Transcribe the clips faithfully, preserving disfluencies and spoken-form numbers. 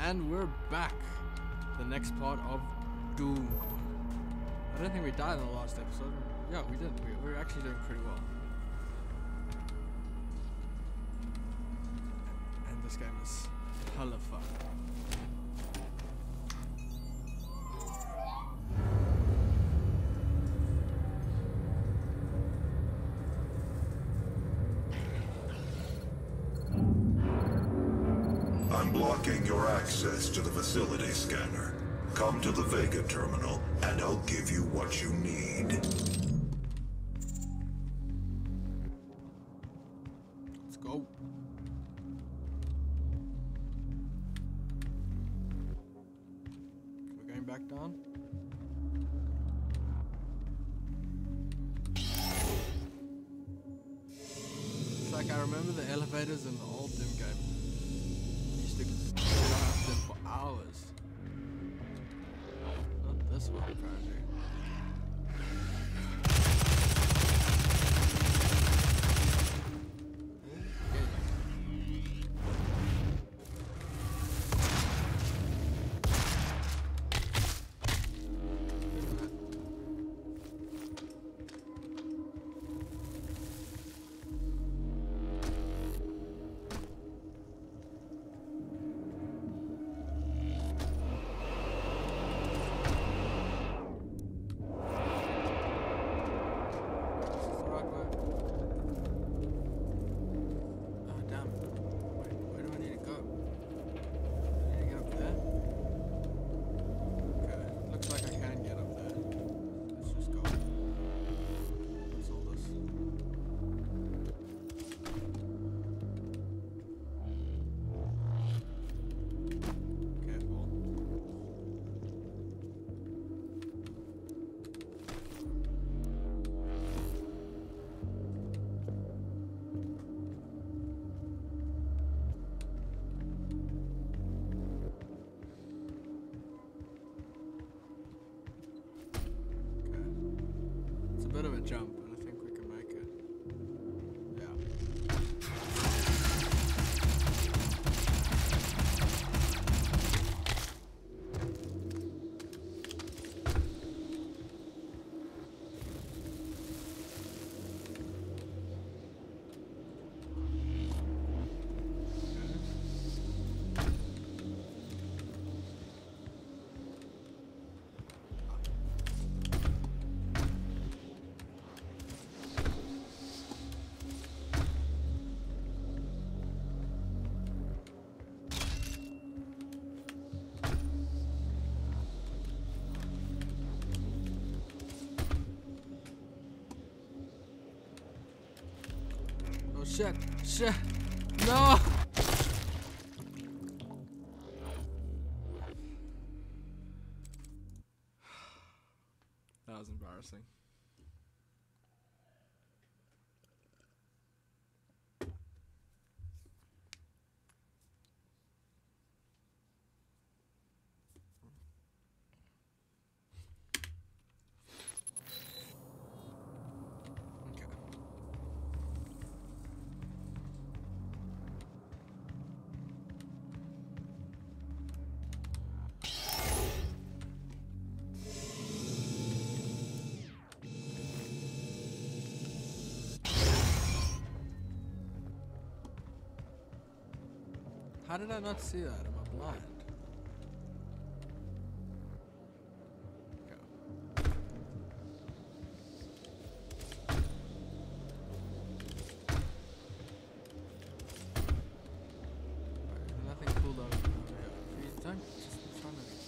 And we're back. The next part of Doom. I don't think we died in the last episode. Yeah, we did. We, we were actually doing pretty well. And this game is hella fun. I'm blocking your access to the facility scanner. Come to the Vega terminal, and I'll give you what you need. Let's go. We're going back down. It's like I remember the elevators in the old Doom game. To get out them for hours. Not this one, apparently. Bit of a jump, but I think we can make it. Yeah. Shit, shit, no! That was embarrassing. How did I not see that? Am I blind? Nothing cool down over here. Don't just in front of me.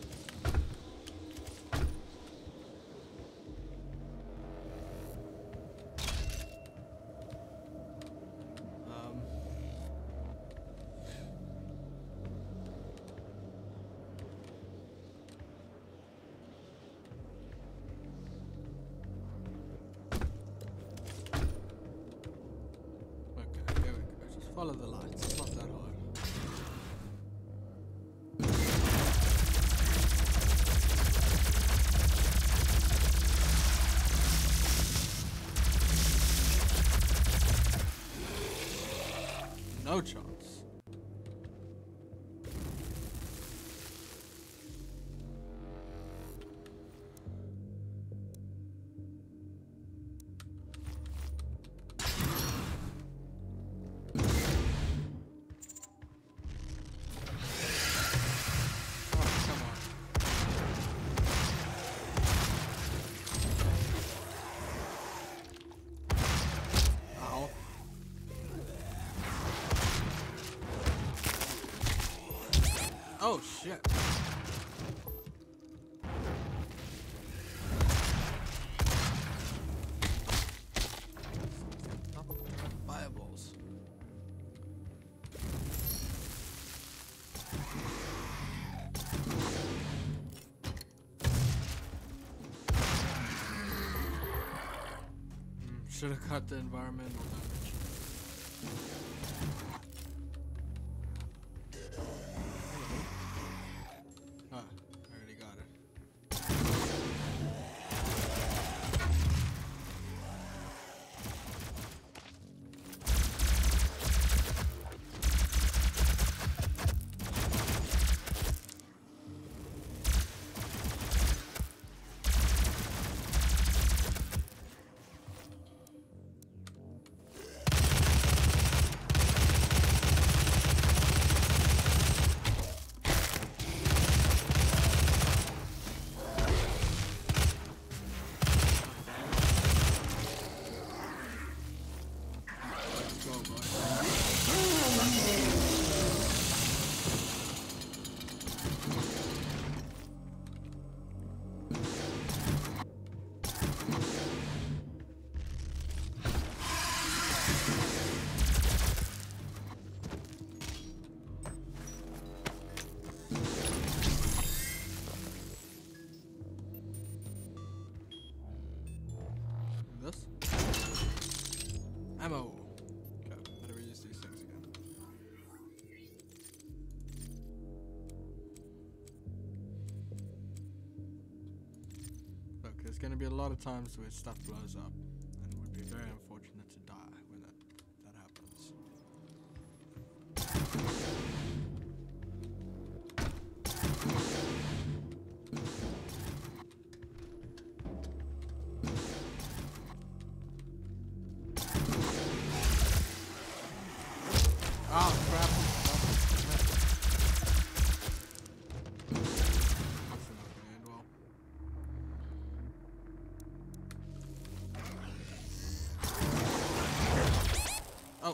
Follow the lights, it's not that hard. No chance. Oh shit. Fireballs. Should have cut the environmental damage. Ah, I already got it. This? Ammo. Okay, how do we use these things again? Look, there's going to be a lot of times where stuff blows up, and it would be very unfortunate to die when that, that happens. Oh crap. That's not gonna end well. Oh.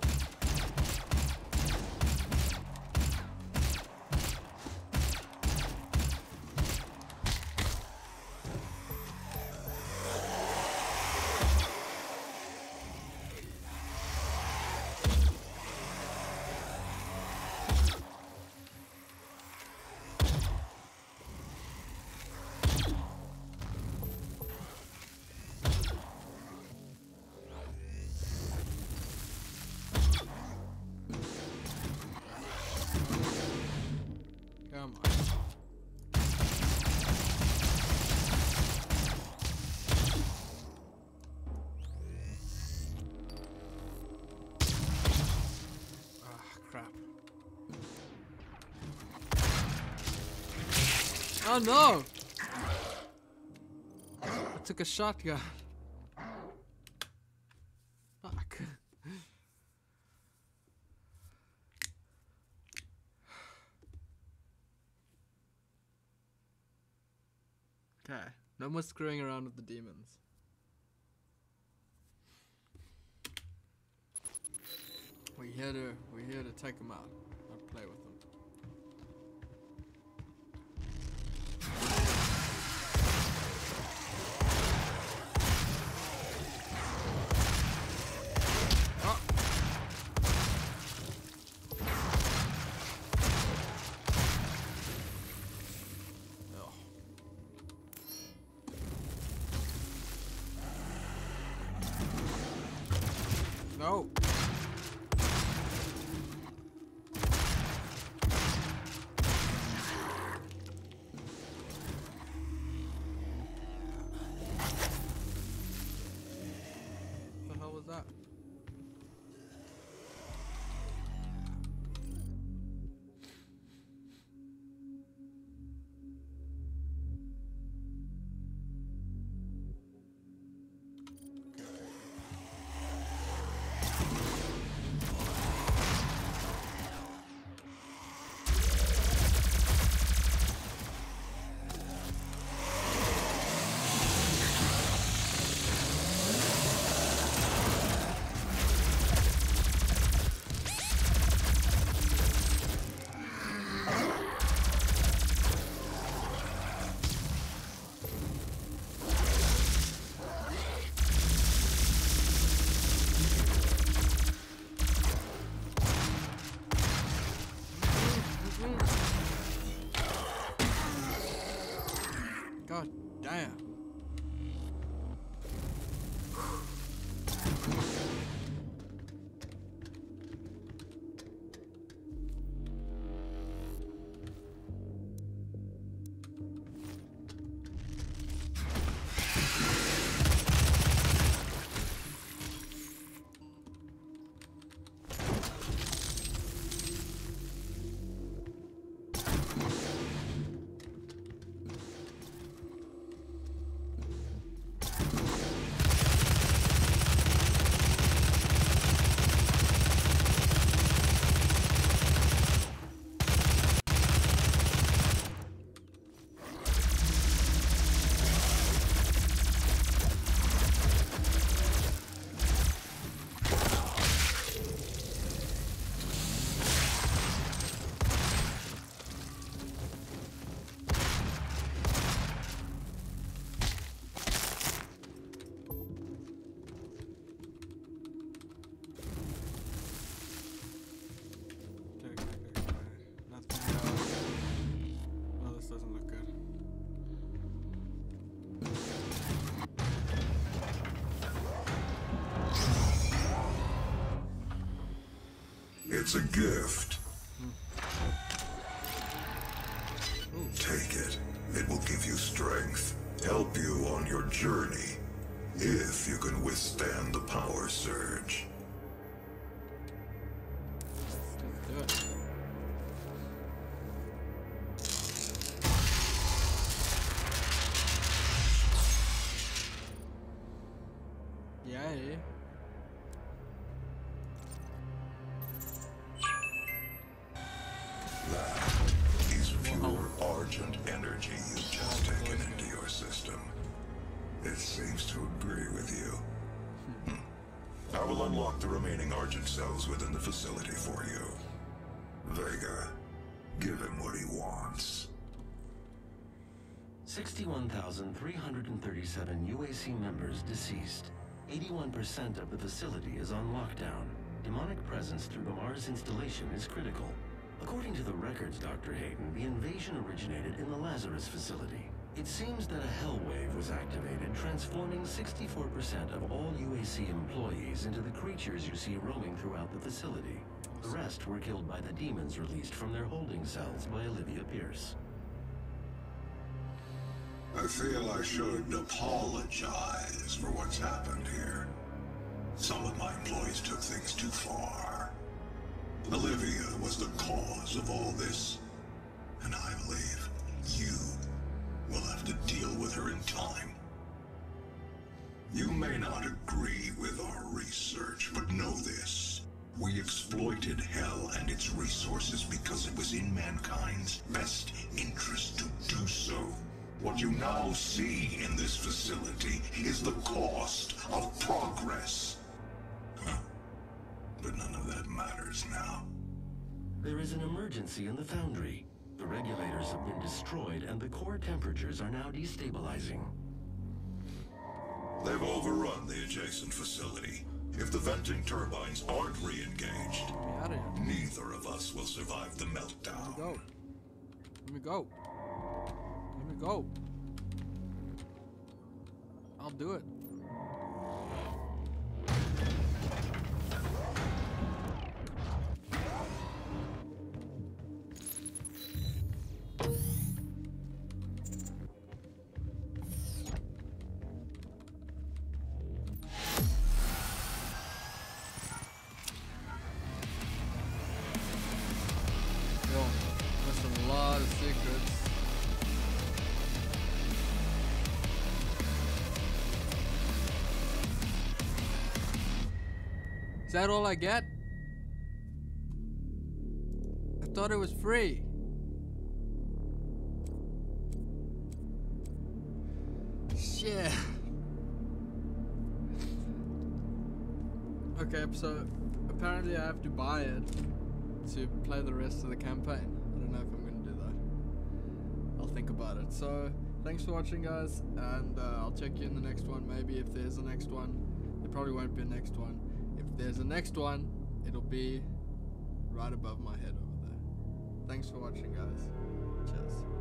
Come on. Ah, crap. Oh no! I took a shotgun. Fuck. Okay, no more screwing around with the demons. We're here to we're here to take them out, not play with them. Oh. Oh. No. God damn. It's a gift. Ooh. Take it. It will give you strength, help you on your journey, if you can withstand the power surge. Do it. Yay. That is pure Argent energy you've just taken into your system. It seems to agree with you. Hmm. I will unlock the remaining Argent cells within the facility for you. Vega, give him what he wants. sixty-one thousand three hundred thirty-seven U A C members deceased. eighty-one percent of the facility is on lockdown. Demonic presence through the Mars installation is critical. According to the records, Doctor Hayden, the invasion originated in the Lazarus facility. It seems that a hell wave was activated, transforming sixty-four percent of all U A C employees into the creatures you see roaming throughout the facility. The rest were killed by the demons released from their holding cells by Olivia Pierce. I feel I should apologize for what's happened here. Some of my employees took things too far. Olivia was the cause of all this, and I believe you will have to deal with her in time. You may not agree with our research, but know this. We exploited Hell and its resources because it was in mankind's best interest to do so. What you now see in this facility is the cost of progress. Huh. But none of that matters now. There is an emergency in the foundry. The regulators have been destroyed and the core temperatures are now destabilizing. They've overrun the adjacent facility. If the venting turbines aren't re-engaged, Get out of here. neither of us will survive the meltdown. Let me go. Let me go. Let me go. I'll do it. Yo, there's a lot of secrets. Is that all I get? I thought it was free. Shit. Okay, so apparently I have to buy it to play the rest of the campaign. I don't know if I'm gonna do that. I'll think about it. So thanks for watching, guys, and uh, I'll check you in the next one. Maybe if there's a next one. There probably won't be a next one. If there's a next one, it'll be right above my head over there. Thanks for watching, guys. Cheers.